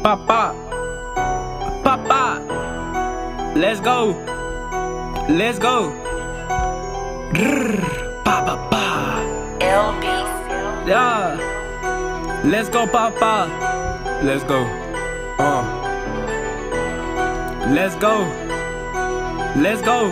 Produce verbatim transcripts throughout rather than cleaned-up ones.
Papa, Papa, let's go, let's go. Papa, L B. yeah, let's go, Papa, let's go. Uh, let's go, let's go.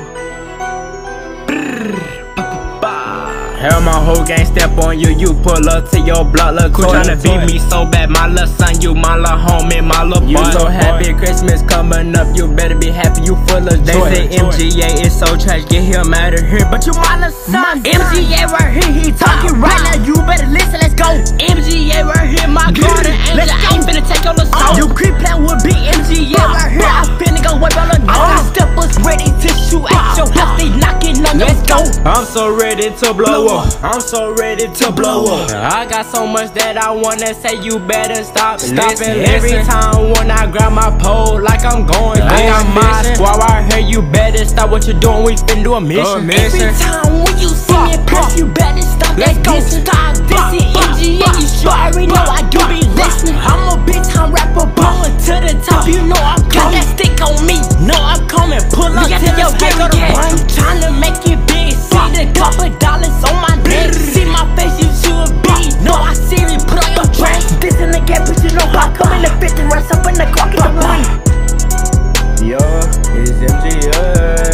Hell, my whole gang step on you. You pull up to your block, look cool, tryna beat me so bad. My little son, you my little homie, my little boy. You so happy, Christmas coming up. You better be happy, you full of joy. They say M G A is so trash, get him out of here. But you my little son, M G A right here, he talking right now. You better listen, let's go. M G A right here, my garden angel. I ain't finna take your little song. You creep plan would be M G A right here. I finna go wipe on the nose. Steppers ready to shoot at your house. They knocking on your door. I'm so ready to blow up. I'm so ready to blow up. I got so much that I wanna say, you better stop. Stop it every time when I grab my pole, like I'm going. I got my squad right here, you better stop what you're doing. We finna do a mission. Every time when you see me press, you better stop. Let's go. Stop dissing M G A. You sure already know I do be listening. I'm a big time rapper, blowing to the top. You know I'm coming. Got that stick on me. No, I'm coming. Pull up to your gate. I'm tryna make it big. See the couple dollars on my neck. See my face, you should be. No, I serious. Put on your track. This in the gap, but you know I come in the fifty rest up in the clock in the morning. Yo, it's M G A.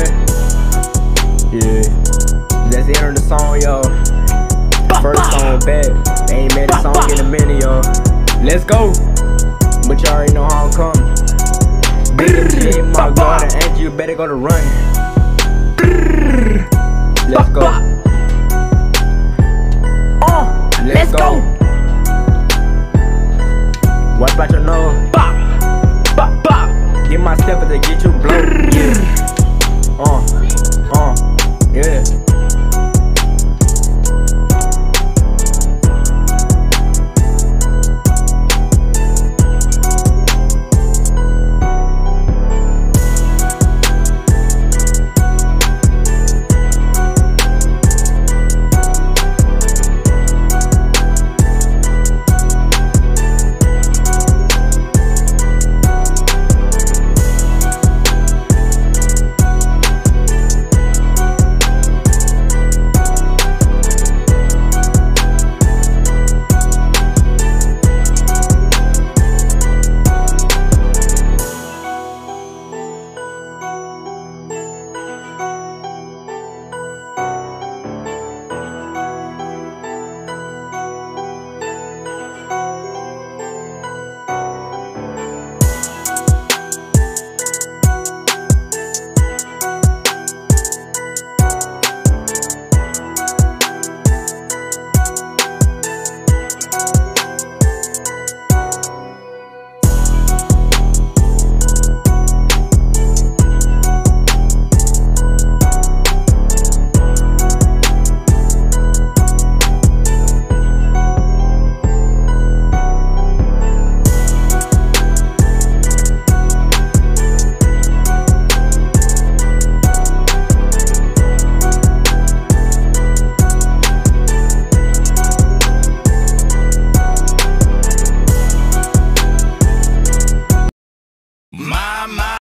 Yeah, that's the end of the song, yo. First song back. They ain't made a song in a minute, yo. Let's go. But you already know how I'm coming. Big my God, and you better go to run. Let's go.